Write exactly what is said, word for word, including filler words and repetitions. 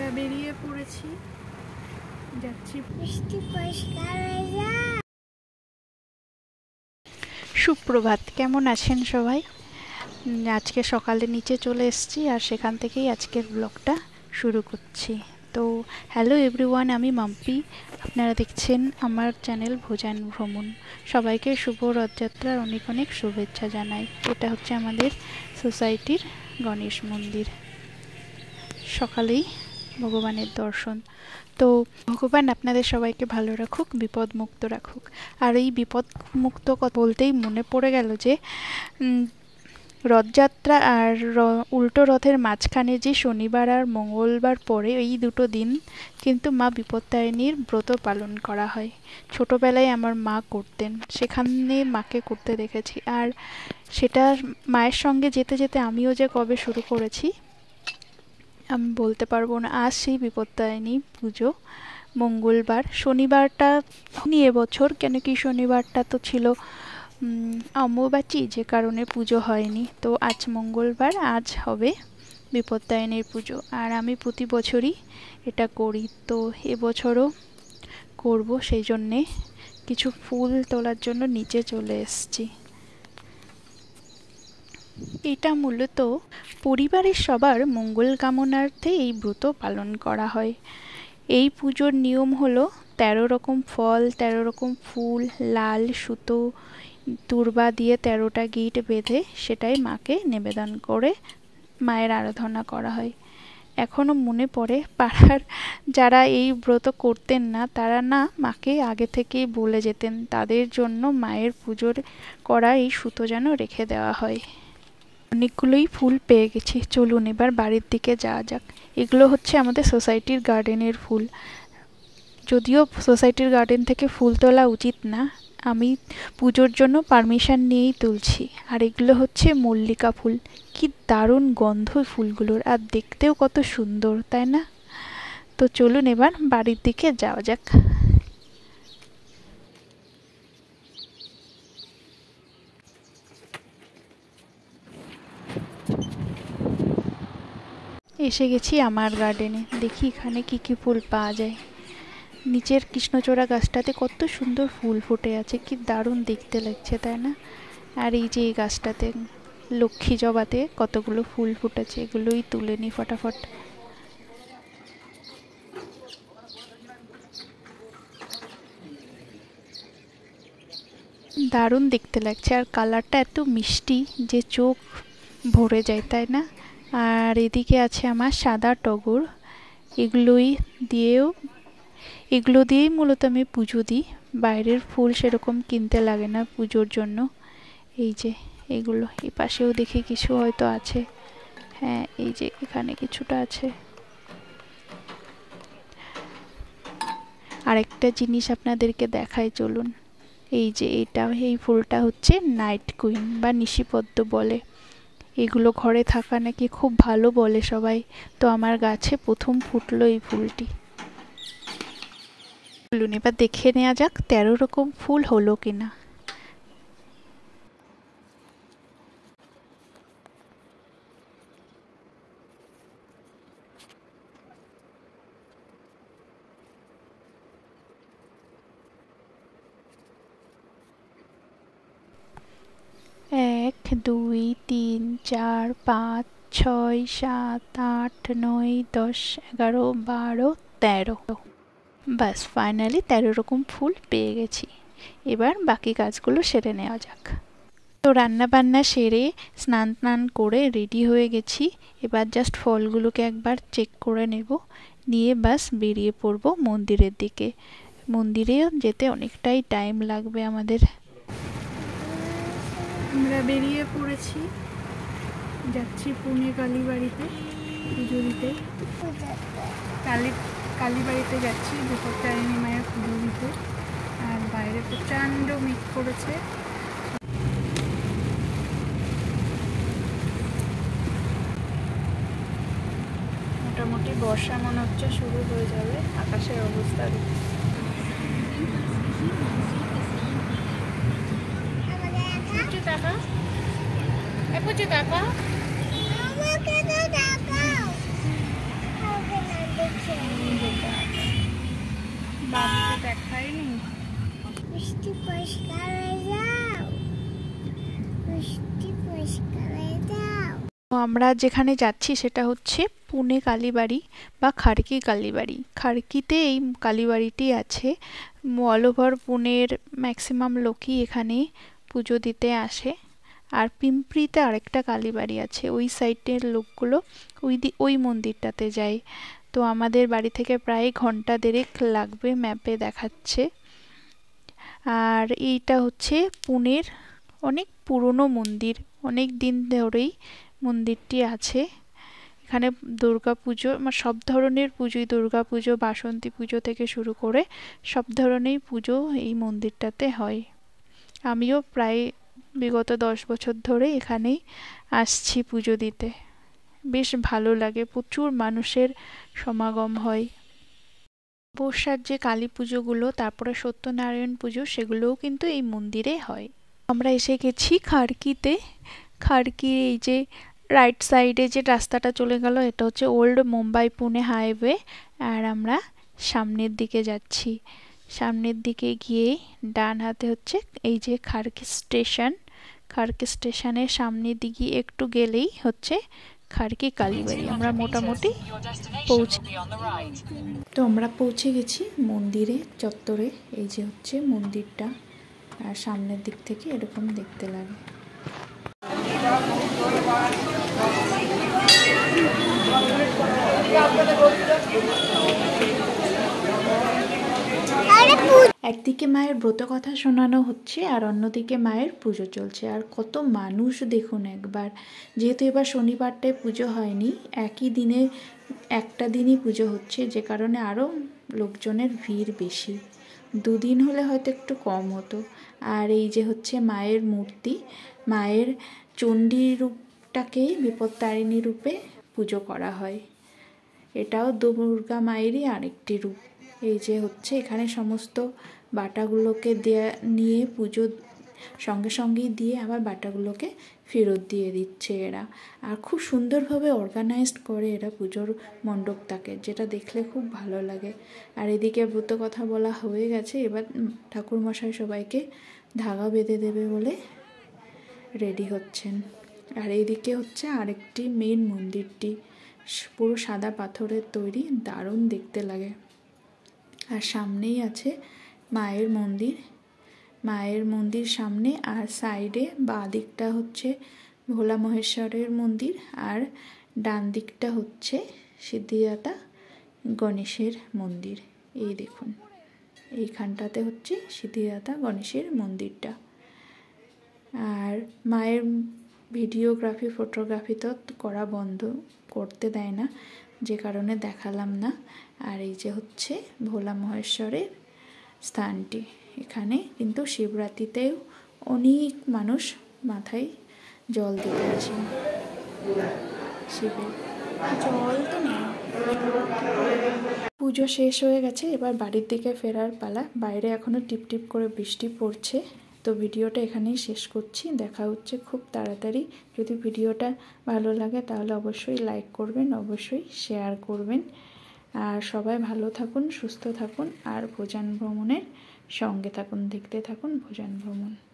আমরা বেরিয়ে পড়েছি, যাচ্ছি। সুপ্রভাত, কেমন আছেন সবাই? আজকে সকালে নিচে চলে এসেছি আর সেখান থেকেই আজকের ব্লগটা শুরু করছি। তো হ্যালো এভরিওয়ান, আমি মাম্পি, আপনারা দেখছেন আমার চ্যানেল ভোজান ভ্রমণ। সবাইকে শুভ রথযাত্রার অনেক অনেক শুভেচ্ছা জানাই। এটা হচ্ছে আমাদের সোসাইটির গণেশ মন্দির। সকালেই ভগবানের দর্শন। তো ভগবান আপনাদের সবাইকে ভালো রাখুক, বিপদ মুক্ত রাখুক। আর এই বিপদ মুক্ত কথা বলতেই মনে পড়ে গেল যে রথযাত্রা আর উল্টো রথের মাঝখানে যে শনিবার আর মঙ্গলবার পরে এই দুটো দিন কিন্তু মা বিপত্তারিণীর ব্রত পালন করা হয়। ছোটোবেলায় আমার মা করতেন, সেখানে মাকে করতে দেখেছি। আর সেটা মায়ের সঙ্গে যেতে যেতে আমিও যে কবে শুরু করেছি আমি বলতে পারবো না। আজ সেই বিপত্তারিণী পুজো, মঙ্গলবার, শনিবারটা নিয়ে এবছর, কেন কি শনিবারটা তো ছিল অম্বুবাচী, যে কারণে পুজো হয়নি। তো আজ মঙ্গলবার, আজ হবে বিপত্তারিণীর পুজো। আর আমি প্রতি বছরই এটা করি, তো এবছরও করব। সেই জন্যে কিছু ফুল তোলার জন্য নিচে চলে এসেছি। এটা মূলত পরিবারের সবার মঙ্গল কামনার্থে এই ব্রত পালন করা হয়। এই পুজোর নিয়ম হলো তেরো রকম ফল, তেরো রকম ফুল, লাল সুতো, দূর্বা দিয়ে তেরোটা গিট বেঁধে সেটাই মাকে নিবেদন করে মায়ের আরাধনা করা হয়। এখনও মনে পড়ে পাড়ার যারা এই ব্রত করতেন না তারা না মাকে আগে থেকেই বলে যেতেন তাদের জন্য মায়ের পুজোর করা এই সুতো যেন রেখে দেওয়া হয়। অনেকগুলোই ফুল পেয়ে গেছি, চলুন এবার বাড়ির দিকে যাওয়া যাক। এগুলো হচ্ছে আমাদের সোসাইটির গার্ডেনের ফুল। যদিও সোসাইটির গার্ডেন থেকে ফুল তোলা উচিত না, আমি পুজোর জন্য পারমিশন নিয়েই তুলছি। আর এগুলো হচ্ছে মল্লিকা ফুল। কি দারুণ গন্ধ ফুলগুলোর, আর দেখতেও কত সুন্দর, তাই না? তো চলুন এবার বাড়ির দিকে যাওয়া যাক। এসে গেছি আমার গার্ডেনে, দেখি এখানে কি কি ফুল পাওয়া যায়। নিচের কৃষ্ণচূড়া গাছটাতে কত সুন্দর ফুল ফুটে আছে, কি দারুণ দেখতে লাগছে, তাই না? আর এই যে এই গাছটাতে লক্ষ্মী জবাতে কতগুলো ফুল ফুটেছে, এগুলোই তুলে নি ফটাফট। দারুণ দেখতে লাগছে, আর কালারটা এত মিষ্টি যে চোখ ভরে যায়, তাই না? আর এদিকে আছে আমার সাদা টগর। এগুলোই দিয়েও এগুলো দিয়েই মূলত আমি পুজো দিই। বাইরের ফুল সেরকম কিনতে লাগে না পুজোর জন্য। এই যে এগুলো, এই পাশেও দেখি কিছু হয়তো আছে। হ্যাঁ, এই যে এখানে কিছুটা আছে। আরেকটা জিনিস আপনাদেরকে দেখাই, চলুন। এই যে এটা, এই ফুলটা হচ্ছে নাইট কুইন বা নিশিপদ্ম বলে। এগুলো ঘরে থাকা নাকি খুব ভালো বলে সবাই। তো আমার গাছে প্রথম ফুটলো এই ফুলটি। চলুন এবার দেখে নেওয়া যাক তেরো রকম ফুল হলো কিনা। এক, দুই, তিন, চার, পাঁচ, ছয়, সাত, আট, নয়, দশ, এগারো, বারো, তেরো। বাস, ফাইনালি তেরো রকম ফুল পেয়ে গেছি। এবার বাকি কাজগুলো সেরে নেওয়া যাক। তো রান্না বান্না সেরে স্নান টান করে রেডি হয়ে গেছি। এবার জাস্ট ফলগুলোকে একবার চেক করে নেব, নিয়ে বাস বেরিয়ে পড়ব মন্দিরের দিকে। মন্দিরেও যেতে অনেকটাই টাইম লাগবে আমাদের। আমরা বেরিয়ে পড়েছি, যাচ্ছি পুনে কালীবাড়িতে পুজো দিতে। কালী কালীবাড়িতে যাচ্ছি বিপত্তারিণী মায়ের পুজো দিতে। আর বাইরে প্রচণ্ড মেঘ করেছে। মোটামুটি বর্ষা মনে হচ্ছে শুরু হয়ে যাবে, আকাশের অবস্থা। টাকা টাকা আমরা যেখানে যাচ্ছি সেটা হচ্ছে পুনে কালীবাড়ি বা খাড়কি কালীবাড়ি। খাড়কিতে এই কালীবাড়িটি আছে। অল ওভার পুনের ম্যাক্সিমাম লোকই এখানে পুজো দিতে আসে। আর পিঁপড়িতে আরেকটা কালীবাড়ি আছে, ওই সাইডের লোকগুলো ওই দি ওই মন্দিরটাতে যায়। তো আমাদের বাড়ি থেকে প্রায় ঘন্টা দেড়েক লাগবে, ম্যাপে দেখাচ্ছে। আর এইটা হচ্ছে পুনের অনেক পুরনো মন্দির, অনেক দিন ধরেই মন্দিরটি আছে। এখানে দুর্গা পুজো, সব ধরনের পুজোই, দুর্গা পুজো, বাসন্তী পুজো থেকে শুরু করে সব ধরনের পুজো এই মন্দিরটাতে হয়। আমিও প্রায় বিগত দশ বছর ধরে এখানেই আসছি পুজো দিতে। বেশ ভালো লাগে, প্রচুর মানুষের সমাগম হয়। বর্ষার যে কালী পুজোগুলো, তারপরে সত্যনারায়ণ পুজো, সেগুলোও কিন্তু এই মন্দিরে হয়। আমরা এসে গেছি খাড়কিতে। খাড়কির এই যে রাইট সাইডে যে রাস্তাটা চলে গেল, এটা হচ্ছে ওল্ড মুম্বাই পুনে হাইওয়ে। আর আমরা সামনের দিকে যাচ্ছি। সামনের দিকে গিয়ে ডান হাতে হচ্ছে এই যে খাড়কি স্টেশন। খাড়কি স্টেশনের সামনের দিকে একটু গেলেই হচ্ছে খাড়কি কালীবাড়ি। আমরা মোটামুটি পৌঁছে তো আমরা পৌঁছে গেছি মন্দিরে চত্বরে। এই যে হচ্ছে মন্দিরটা, আর সামনের দিক থেকে এরকম দেখতে লাগে। একদিকে মায়ের ব্রত কথা শোনানো হচ্ছে আর অন্যদিকে মায়ের পুজো চলছে। আর কত মানুষ দেখুন একবার। যেহেতু এবার শনিবারটায় পুজো হয়নি, একই দিনে একটা দিনই পুজো হচ্ছে, যে কারণে আরও লোকজনের ভিড় বেশি। দুদিন হলে হয়তো একটু কম হতো। আর এই যে হচ্ছে মায়ের মূর্তি, মায়ের চণ্ডী রূপটাকেই বিপত্তারিণী রূপে পুজো করা হয়। এটাও দুর্গা মায়েরই আরেকটি রূপ। এই যে হচ্ছে এখানে সমস্ত বাটাগুলোকে দেয়া নিয়ে পুজো সঙ্গে সঙ্গেই দিয়ে আবার বাটাগুলোকে ফেরত দিয়ে দিচ্ছে এরা। আর খুব সুন্দরভাবে অর্গানাইজড করে এরা পুজোর মণ্ডপটাকে, যেটা দেখলে খুব ভালো লাগে। আর এদিকে ব্রত কথা বলা হয়ে গেছে, এবার ঠাকুরমশাই সবাইকে ধাগা বেঁধে দেবে বলে রেডি হচ্ছেন। আর এইদিকে হচ্ছে আরেকটি মেন মন্দিরটি, পুরো সাদা পাথরের তৈরি, দারুণ দেখতে লাগে। আর সামনেই আছে মায়ের মন্দির। মায়ের মন্দির সামনে, আর সাইডে বাঁ দিকটা হচ্ছে ভোলা মহেশ্বরের মন্দির, আর ডান দিকটা হচ্ছে সিদ্ধিদাতা গণেশের মন্দির। এই দেখুন, এইখানটাতে হচ্ছে সিদ্ধিদাতা গণেশের মন্দিরটা। আর মায়ের ভিডিওগ্রাফি ফটোগ্রাফি তো করা বন্ধ, করতে দেয় না, যে কারণে দেখালাম না। আর এই যে হচ্ছে ভোলা মহেশ্বরের স্থানটি। এখানে কিন্তু শিবরাত্রিতেও অনেক মানুষ মাথায় জল দিতে আসে। শিবের জল তো নেই। পুজো শেষ হয়ে গেছে, এবার বাড়ির দিকে ফেরার পালা। বাইরে এখনও টিপটিপ করে বৃষ্টি পড়ছে। তো ভিডিওটা এখানেই শেষ করছি, দেখা হচ্ছে খুব তাড়াতাড়ি। যদি ভিডিওটা ভালো লাগে তাহলে অবশ্যই লাইক করবেন, অবশ্যই শেয়ার করবেন। আর সবাই ভালো থাকুন, সুস্থ থাকুন, আর ভোজন ভ্রমণের সঙ্গে থাকুন, দেখতে থাকুন ভোজন ভ্রমণ।